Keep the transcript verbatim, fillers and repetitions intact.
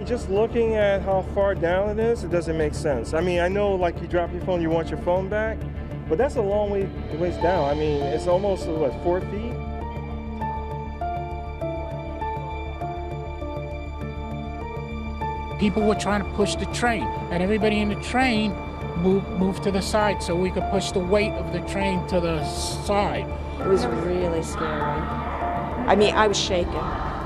just looking at how far down it is, it doesn't make sense. I mean, I know like you drop your phone, you want your phone back, but that's a long way ways down. I mean, it's almost, what, four feet? People were trying to push the train, and everybody in the train moved, moved to the side so we could push the weight of the train to the side. It was really scary. I mean, I was shaking.